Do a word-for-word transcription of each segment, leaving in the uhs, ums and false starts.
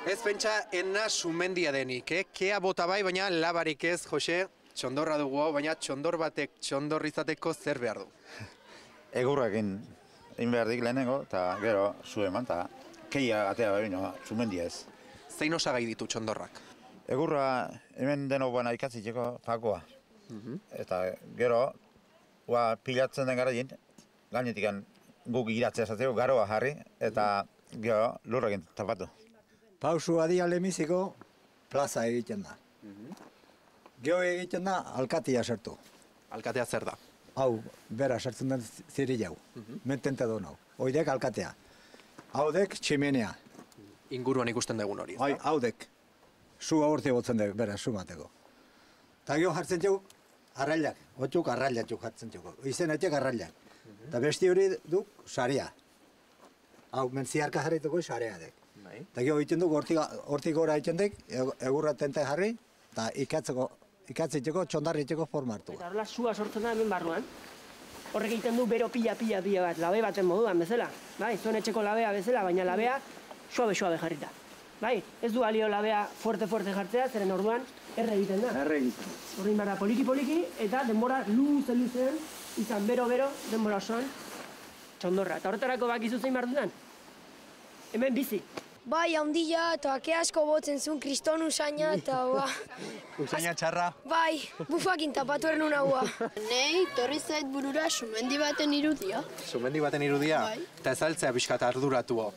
Ez pentsa ena sumendia denik, eh? Kea bota bai, baina labarik ez, Jose, txondorra dugu hau, baina txondor batek txondor izateko zer behar du? Egurrakin egin behar dik lehenengo, eta gero zu eman, eta keia atea bai, no, sumendia ez. Zein osagai ditu txondorrak? Egurra hemen deno bana ikatziteko pakoa. Eta gero, ua pilatzen den gara jint, gainetik guk iratzea esateko, garoa jarri, eta gero lurrekin tapatu. Pausu adia lemiziko plaza egiten da. Gero egiten da alkatia sartu. Alkatea zer da? Hau, bera sartzen den ziri jau. Mentente du hau. Oidek alkatea. Haudek tximenea. Inguruan ikusten dugun hori. Hai, haudek. Su aurte botzen dek, bera, su mateko. Eta gero jartzen dugu arrailak. Otzuk arrailak jartzen dugu. Izen etxek arrailak. Eta besti hori duk saria. Hau, mentziarka jarrituko sarea dek. Eta gero egiten dugu hortik gora egiten dek, egurra tente jarri, eta ikatzitzeko, txondarritzeko forma hartu. Eta horrela sua sortzen da hemen barruan. Horrek egiten du bero pila pila pila bat, labe baten moduan bezala. Bai, zuen etxeko labea bezala, baina labea suabe suabe jarrita. Bai, ez du balio labea fuerte fuerte jartzea, zeren orduan erre egiten da. Erre egiten. Horrein bara poliki poliki, eta denbora luze luzean, izan bero bero, denbora osoan, txondorra. Eta horretarako bakizu zein behar dudan? Hemen bizi. Bai, handia eta ake asko botzen zuen, kriston usaina eta ba... Usaina txarra? Bai, bufakin tapatu ernun haua. Nei, torri zait burura sumendi baten irudia. Sumendi baten irudia? Bai. Eta ezaltzea pixkat arduratu ho.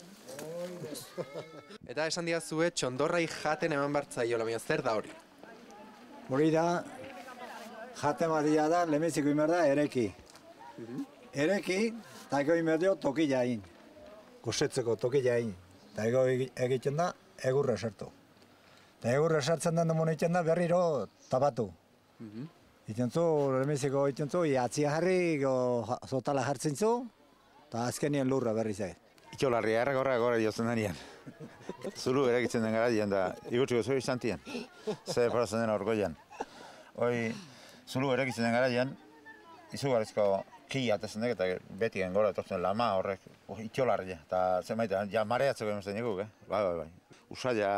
Eta esan diazue, txondorrai jaten eman bartzaiola, baina zer da hori? Hori da, jate madia da, lemeziko imer da, ereki. Ereki, eta ego imer dio tokila egin. Gosetzeko tokila egin. Eta ego egiten da, egurra sartu. Eta egurra sartzen den demon egiten da, berriro tapatu. Egiten zu, lemeziko egiten zu, iatzia jarri, zotala jartzen zu, eta azkenien lurra berri zei. Itxolarria errak horrek horrek jotzen denean. Zulu erakitzen den gara dian da, igutziko zui izan tien. Zer parazen dena orgoian. Hoi, zulu erakitzen den gara dian, izugarrizko ki atezen dek eta beti gen gora etortzen lama horrek, oh, itxolarria. Eta zen baita, ja mareatzeko emazten nikuk, eh? Bai, bai, bai. Usaila...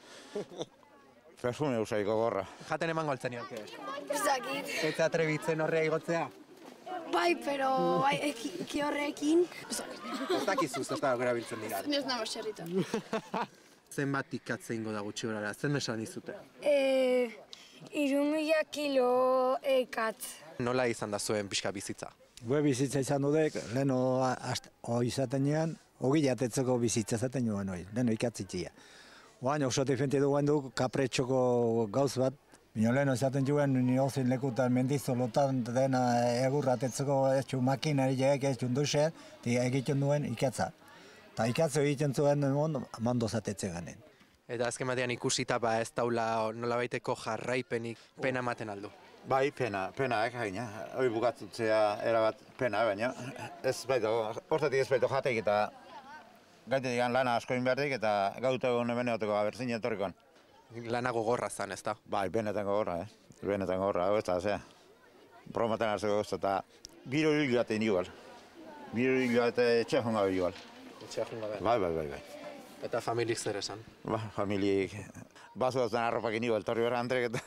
Perfume usaiko gorra. Jaten eman goltzen nioke. Ezakit. Ez atrebitzen horrea igotzea? Bai, pero bai, eki horrekin. Ez dakizu, ez da erabiltzen dira. Ez nama xerrita. Zenbat ikatze ingo da gutxi gorara, zen esan izute? E, irumila kilo ekat. Nola izan da zuen pixka bizitza? Gue bizitza izan dudek, leheno izaten nioan, ogi jatetzeko bizitza zaten nioan hori, leheno ikatzitzia. Oain, oso diferente duen du, kapretxoko gauz bat, bino leheno izaten juen, niozin lekutan mendizolotan dena egurratetzeko ez txu makinari jek, ez txu duxe, egiten duen ikatza. Eta ikatzo egiten zuen mando zatetze ganen. Eta azken batean ikusita ba ez daula nolabaiteko jarraipenik pena ematen aldu. Bai, pena, pena, ek haina. Hoi bukatzutzea erabat pena, baina ez baito, hortatik ez baito jateik eta gaitetik lana askoin behartik eta gautago hemen egoteko abertzin etorrikoan. Lana gogorra zan, ez da? Bai, benetan gogorra, eh? Benetan gogorra, hau ez da, zea. Bromaten hartzeko ez eta biro hil gatein igual. Biro hil gate etxe jonga igual. Etxea junga behar. Bai, bai, bai, bai. Eta familik zer esan? Ba, familik bazuatzen arropakin igual, torri behar antrek eta...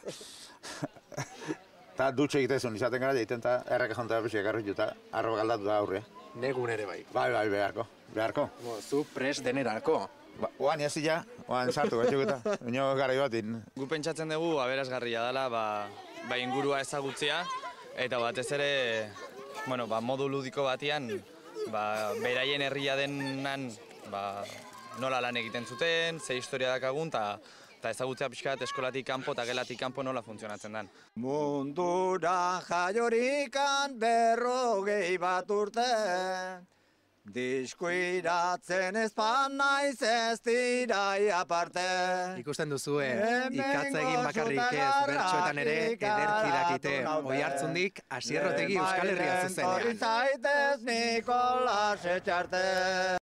Eta dutxe egitezun izaten gara egiten eta erreka jontea pixek arruitu eta arropak aldatu da aurre. Negun ere bai. Bai, bai, beharko, beharko. Bo, zu pres denerako. Ba, oan jazia, oan sartu batxuk eta, unio gara batin. Gu pentsatzen dugu aberasgarria dela, ba, ba ingurua ezagutzea, eta batez ere, bueno, ba, modu ludiko batian, ba, beraien herria denan, ba, nola lan egiten zuten, ze historia dakagun, eta eta ezagutzea pixkat eskolatik kanpo eta gelatik kanpo nola funtzionatzen den. Mundura jaiorikan berrogei bat urte, diskuiratzen ezpan naiz ez dirai aparte. Ikusten duzue, ikatza egin bakarrik ez, bertsoetan ere ederki dakite. Oihartzundik, Asierrotegi Euskal Herria zuzenean. Zaitez Nikolas etxarte.